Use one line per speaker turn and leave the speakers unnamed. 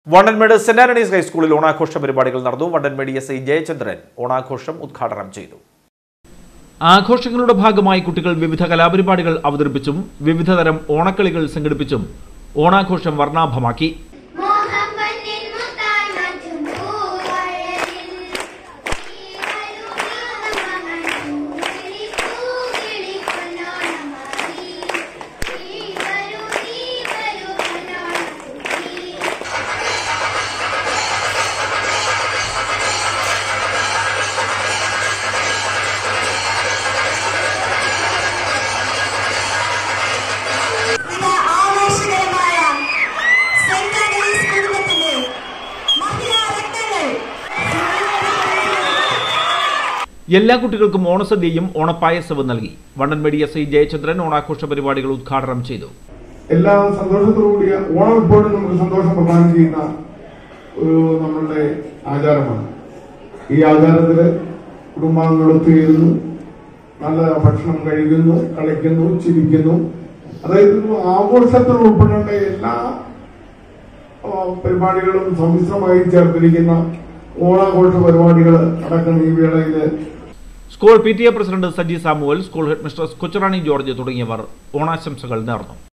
Vandanmedu saint Antony's ഹൈസ്കൂളിൽ ഓണാഘോഷ പരിപാടികൾ നടന്നു. വണ്ടൻമേട് എസ്.ഐ ജയചന്ദ്രൻ ഓണാഘോഷം ഉദ്ഘാടനം ചെയ്തു.
ആഘോഷങ്ങളുടെ ഭാഗമായി കുട്ടികൾ വിവിധ കലാപരിപാടികൾ അവതരിപ്പിച്ചും വിവിധതരം ഓണക്കളികൾ സംഘടിപ്പിച്ചും ഓണാഘോഷം വർണ്ണാഭമാക്കി. എല്ലാ കുട്ടികൾക്കും ഓണസദ്യയും ഓണപ്പായസവും നൽകി. വണ്ടൻമേട് എസ്.ഐ ജയചന്ദ്രൻ ഓണാഘോഷ പരിപാടികൾ ഉദ്ഘാടനം ചെയ്തു.
എല്ലാ സന്തോഷത്തോടുകൂടിയ ഓണം ഇപ്പോഴും നമുക്ക് സന്തോഷം പ്രദാനം ചെയ്യുന്ന ഒരു നമ്മളുടെ ആചാരമാണ്. ഈ ആചാരത്തില് കുടുംബാംഗങ്ങൾ ഒത്തുചേരുന്നു, നല്ല ഭക്ഷണം കഴിക്കുന്നു, കളിക്കുന്നു, ചിരിക്കുന്നു. അതായത് ആഘോഷത്തിൽ ഉൾപ്പെടേണ്ട എല്ലാ പരിപാടികളും സമ്മിശ്രമായി ചേർത്തിരിക്കുന്ന ഓണാഘോഷ പരിപാടികൾ നടക്കുന്ന ഈ വേളയില്
school PTA president Saji Samuel, school headmistress Kochurani George തുടങ്ങിയവർ ഓണാശംസകൾ നേർന്നു.